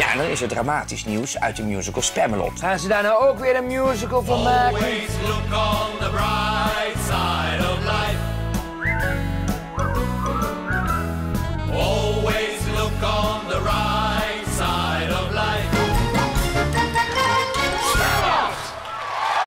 Ja, en dan is er dramatisch nieuws uit de musical Spamalot. Gaan ze daar nou ook weer een musical van maken? Always look on the bright side